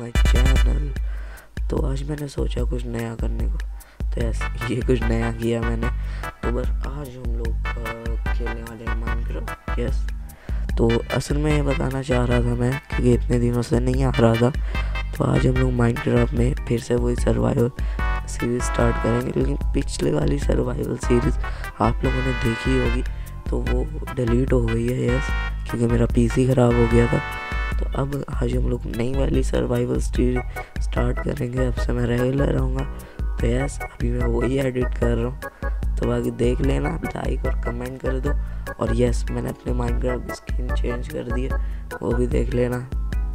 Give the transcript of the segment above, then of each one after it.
My channel. तो आज मैंने सोचा कुछ नया करने को, तो ये कुछ नया किया मैंने। तो बस आज हम लोग खेलने वाले हैं माइनक्राफ्ट। यस, तो असल में ये बताना चाह रहा था मैं, क्योंकि इतने दिनों से नहीं आ रहा था। तो आज हम लोग माइनक्राफ्ट में फिर से वही सर्वाइवल सीरीज़ स्टार्ट करेंगे। लेकिन पिछले वाली सर्वाइवल सीरीज़ आप लोगों ने देखी होगी, तो वो डिलीट हो गई है। यस, क्योंकि मेरा पीसी ख़राब हो गया था। तो अब आज हम लोग नई वाली सर्वाइवल सीरीज स्टार्ट करेंगे। अब से मैं रेगुलर रहूँगा। तो यस, अभी मैं वही एडिट कर रहा हूँ, तो बाकी देख लेना, लाइक और कमेंट कर दो। और यस, मैंने अपने माइनक्राफ्ट की स्किन चेंज कर दी है, वो भी देख लेना।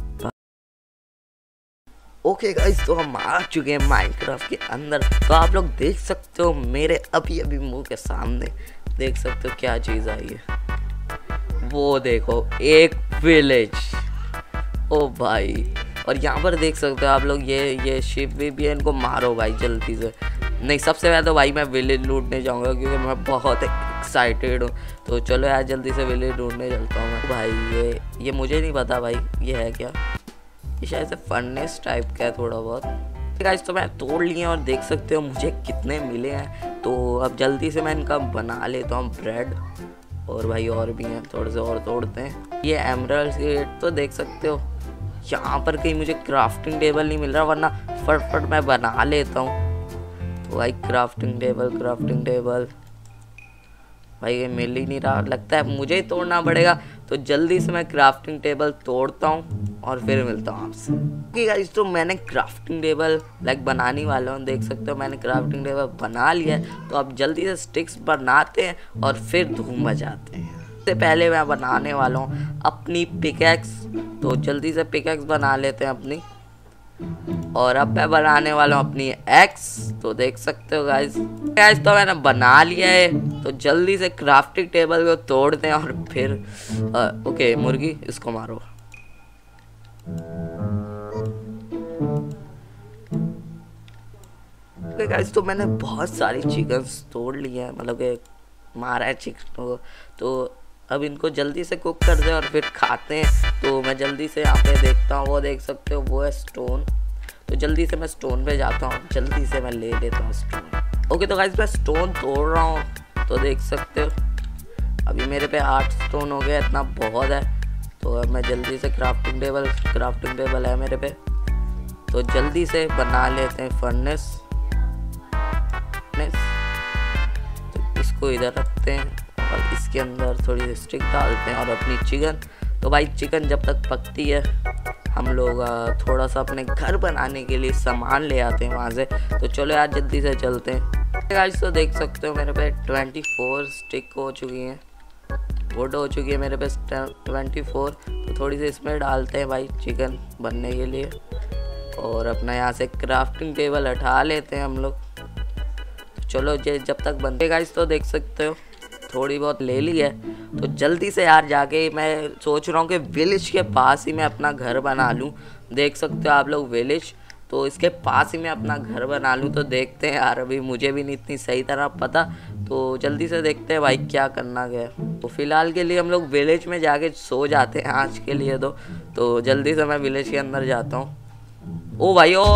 ओके गाइस, तो हम आ चुके हैं माइनक्राफ्ट के अंदर। तो आप लोग देख सकते हो मेरे अभी अभी मुंह के सामने, देख सकते हो क्या चीज़ आई है। वो देखो, एक विलेज। ओ भाई, और यहाँ पर देख सकते हो आप लोग, ये शिप भी है। इनको मारो भाई जल्दी से। नहीं, सबसे पहले तो भाई मैं विलेज लूटने जाऊँगा, क्योंकि मैं बहुत एक्साइटेड हूँ। तो चलो यार, जल्दी से विलेज ढूंढने चलता हूँ मैं। भाई ये मुझे नहीं पता भाई, ये है क्या? ये शायद से फर्नेस टाइप का है थोड़ा बहुत। गाइस, तो मैं तोड़ लिए और देख सकते हो मुझे कितने मिले हैं। तो अब जल्दी से मैं इनका बना लेता हूँ ब्रेड। और भाई और भी हैं, थोड़े से और तोड़ते हैं। ये एमरल्ड सीड तो देख सकते हो। यहाँ पर कहीं मुझे क्राफ्टिंग टेबल नहीं मिल रहा, वरना फटफट मैं बना लेता हूँ। तो भाई क्राफ्टिंग टेबल भाई ये मिल ही नहीं रहा, लगता है मुझे ही तोड़ना पड़ेगा। तो जल्दी से मैं क्राफ्टिंग टेबल तोड़ता हूँ और फिर मिलता हूँ आपसे। ओके गाइस, तो मैंने क्राफ्टिंग टेबल बनाने वाला हूँ। देख सकते हो मैंने क्राफ्टिंग टेबल बना लिया है। तो अब जल्दी से स्टिक्स बनाते हैं और फिर धूम मचाते हैं। सबसे पहले मैं बनाने वाला हूँ अपनी पिकैक्स। तो जल्दी से पिकैक्स बना लेते हैं अपनी। और अब मैं बनाने वाला हूँ अपनी एक्स। तो देख सकते हो गाइस, तो मैंने बना लिया है। तो जल्दी से क्राफ्टिंग टेबल को तोड़ते हैं और फिर ओके मुर्गी, इसको मारो। ओके गाइस, तो मैंने बहुत सारी चिकन्स तोड़ लिए हैं, मतलब कि मारा है चिकन को। तो अब इनको जल्दी से कुक कर दे और फिर खाते हैं। तो मैं जल्दी से यहाँ पे देखता हूँ, वो देख सकते हो वो है स्टोन। तो जल्दी से मैं स्टोन पे जाता हूँ, जल्दी से मैं ले लेता हूँ स्टोन। ओके, तो गाइस मैं स्टोन तोड़ रहा हूँ। तो देख सकते हो अभी मेरे पे 8 स्टोन हो गया, इतना बहुत है। तो अब मैं जल्दी से क्राफ्टिंग टेबल है मेरे पे। तो जल्दी से बना लेते हैं फर्नेस। तो इसको इधर रखते हैं और इसके अंदर थोड़ी स्टिक डालते हैं और अपनी चिकन। तो भाई चिकन जब तक पकती है, हम लोग थोड़ा सा अपने घर बनाने के लिए सामान ले आते हैं वहाँ से। तो चलो यार जल्दी से चलते हैं। गाइस, तो देख सकते हो मेरे पे 24 स्टिक हो चुकी हैं, वुड हो चुकी है मेरे पे 24। तो थोड़ी सी इसमें डालते हैं भाई चिकन बनने के लिए। और अपना यहाँ से क्राफ्टिंग टेबल हटा लेते हैं हम लोग। तो चलो जब तक बनते गाइस, तो देख सकते हो थोड़ी बहुत ले ली है। तो जल्दी से यार जाके मैं सोच रहा हूँ कि विलेज के पास ही मैं अपना घर बना लूँ। देख सकते हो आप लोग विलेज, तो इसके पास ही मैं अपना घर बना लूँ। तो देखते हैं यार, अभी मुझे भी नहीं इतनी सही तरह पता। तो जल्दी से देखते हैं भाई क्या करना गया। तो फिलहाल के लिए हम लोग विलेज में जाके सो जाते हैं आज के लिए। तो जल्दी से मैं विलेज के अंदर जाता हूँ। ओ भाई, ओ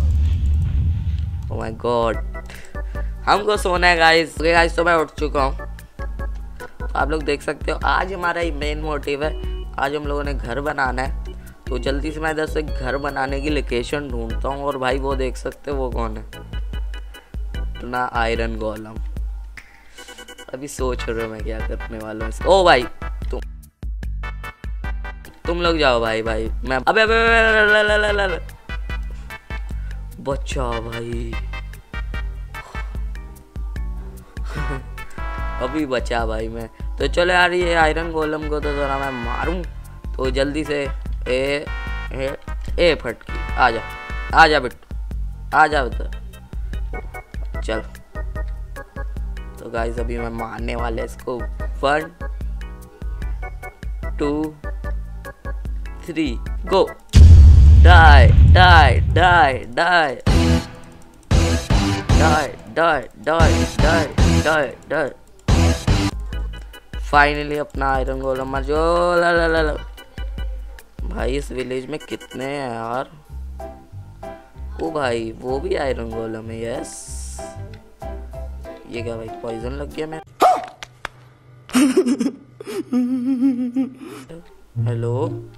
माय गॉड, हमको सोना है गाइस। गाइस, तो मैं उठ चुका हूँ। आप लोग देख सकते हो आज हमारा मेन मोटिव है, आज हम लोगों ने घर बनाना है। तो जल्दी से मैं इधर से घर बनाने की लोकेशन ढूंढता हूँ। और भाई वो देख सकते हो वो कौन है? अपना आयरन गोलम। अभी सोच रहे हो मैं क्या करने वाला हूँ। ओ भाई तुम लोग जाओ भाई मैं अबे बच्चा भाई अभी बचा भाई मैं। तो चलो यार, ये आयरन गोलम को तो जरा मैं मारूं। तो जल्दी से ए फटकी, आजा बेटा, चल। तो गाइस अभी मैं मारने वाले इसको। 1 2 3 गो। डाई। फाइनली अपना आयरन गोलम मर जो। भाई इस विलेज में कितने हैं यार? ओ भाई वो भी आयरन गोलम है। यस, ये क्या भाई, पॉइजन लग गया मैं। हेलो,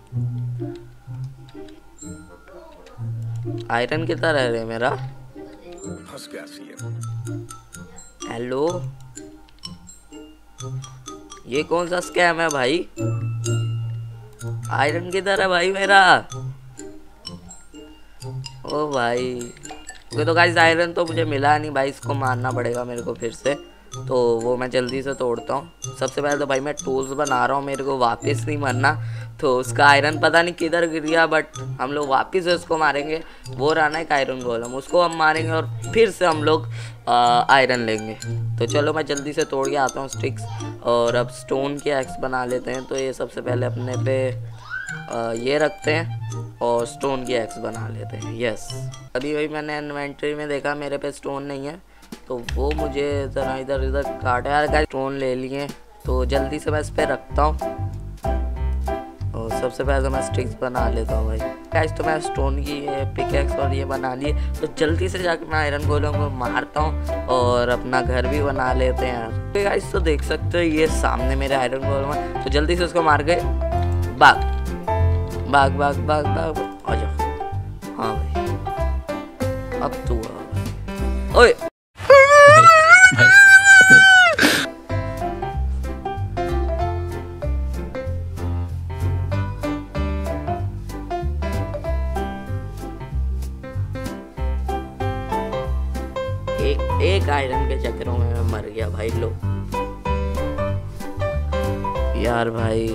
आयरन कितना रह रहे मेरा। हेलो, ये कौन सा स्कैम है भाई। आयरन किधर है भाई मेरा। ओ भाई, ओके तो गाइस आयरन तो मुझे मिला नहीं भाई, इसको मारना पड़ेगा मेरे को फिर से। तो वो मैं जल्दी से तोड़ता हूँ। सबसे पहले तो भाई मैं टूल्स बना रहा हूँ, मेरे को वापस नहीं मरना। तो उसका आयरन पता नहीं किधर गिर गया, बट हम लोग वापस उसको मारेंगे। वो रहा ना एक आयरन गोलम, उसको हम मारेंगे और फिर से हम लोग आयरन लेंगे। तो चलो मैं जल्दी से तोड़ के आता हूँ स्टिक्स, और अब स्टोन के एक्स बना लेते हैं। तो ये सबसे पहले अपने पे ये रखते हैं और स्टोन की एक्स बना लेते हैं। यस, अभी भाई मैंने इन्वेंटरी में देखा मेरे पे स्टोन नहीं है, तो वो मुझे ज़रा इधर उधर काटा यार। गाइस स्टोन ले लिए, तो जल्दी से मैं इस पर रखता हूँ। और सबसे पहले तो मैं स्टिक्स बना लेता हूँ भाई। गाइस तो मैं स्टोन की पिकेक्स और ये बना लिए, तो जल्दी से जाकर मैं आयरन गोलम को मारता हूँ और अपना घर भी बना लेते हैं यार। तो गाइस तो देख सकते हो ये सामने मेरे आयरन गोलम है, तो जल्दी से उसको मार के भाग भाग भाग भाग भाग आ जाओ। हाँ भाई, अब तू आ। ओए एक आयरन के चक्करों में मैं मर गया भाई। लो यार भाई,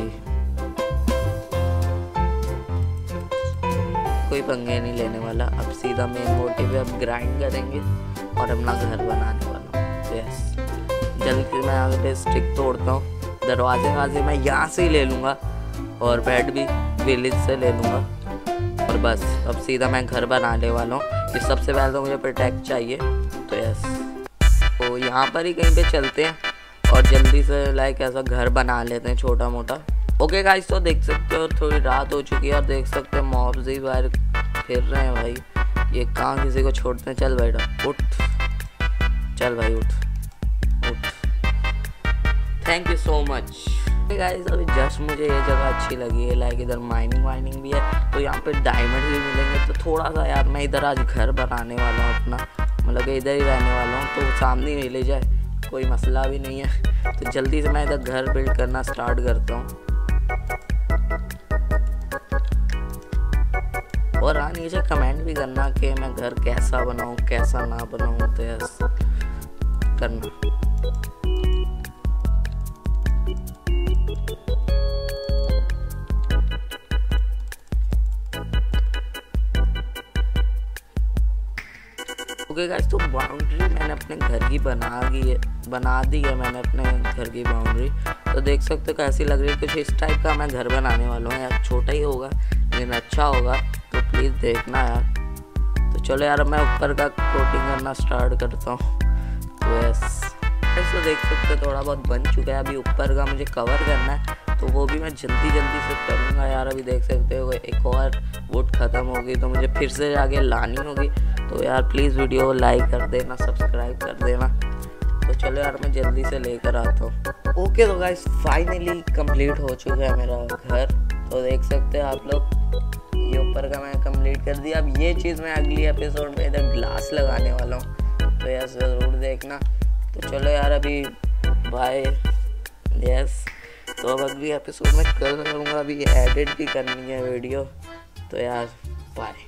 कोई पंगे नहीं लेने वाला। अब सीधा मेन मोटिव है, अब ग्राइंड करेंगे और अपना घर बनाने वाला हूँ। यस, जल्दी मैं यहाँ पे स्टिक तोड़ता हूँ। दरवाजे मैं यहाँ से ही ले लूँगा और बेड भी विलेज से ले लूँगा। और बस अब सीधा मैं घर बनाने वाला हूँ। कि सबसे पहले तो मुझे प्रोटेक्ट चाहिए, तो यस, तो यहाँ पर ही कहीं पे चलते हैं और जल्दी से लाइक ऐसा घर बना लेते हैं छोटा मोटा। ओके गाइस, तो देख सकते हो थोड़ी रात हो चुकी है और देख सकते हो मॉब्स ही बाहर फिर रहे हैं भाई। ये कहाँ किसी को छोड़ते हैं। चल बेटा उठ, चल भाई उठ उठ, thank you so much. Guys अभी जस्ट मुझे ये जगह अच्छी लगी है, लाइक इधर माइनिंग वाइनिंग भी है, तो यहाँ पे डायमंड भी मिलेंगे। तो थोड़ा सा यार मैं इधर आज घर बनाने वाला हूँ अपना, मतलब कि इधर ही रहने वाला हूँ, तो सामने ही ले जाए, कोई मसला भी नहीं है। तो जल्दी से मैं इधर घर बिल्ड करना स्टार्ट करता हूँ। और हाँ, नीचे कमेंट भी करना कि मैं घर कैसा बनाऊँ कैसा ना बनाऊँ, तो यस करना। ओके गाइस, तो बाउंड्री मैंने अपने घर की बना दी है मैंने अपने घर की बाउंड्री। तो देख सकते हो कैसी लग रही है, कुछ इस टाइप का मैं घर बनाने वाला हूँ यार। छोटा ही होगा लेकिन अच्छा होगा, तो प्लीज़ देखना यार। तो चलो यार मैं ऊपर का कोटिंग करना स्टार्ट करता हूँ। तो ऐसे देख सकते हो थोड़ा बहुत बन चुका है, अभी ऊपर का मुझे कवर करना है, तो वो भी मैं जल्दी से करूँगा यार। अभी देख सकते हो एक और वुड ख़त्म होगी, तो मुझे फिर से आगे लानी होगी। तो यार प्लीज़ वीडियो को लाइक कर देना, सब्सक्राइब कर देना। तो चलो यार मैं जल्दी से लेकर आता हूँ। ओके तो गाइस फाइनली कंप्लीट हो चुका है मेरा घर। तो देख सकते हो आप लोग, ये ऊपर का मैं कंप्लीट कर दिया। अब ये चीज़ मैं अगली एपिसोड में इधर ग्लास लगाने वाला हूँ, तो यार ज़रूर देखना। तो चलो यार अभी बाय। यस, तो अब अगली एपिसोड में करूँगा, अभी एडिट भी करनी है वीडियो। तो यार बाय।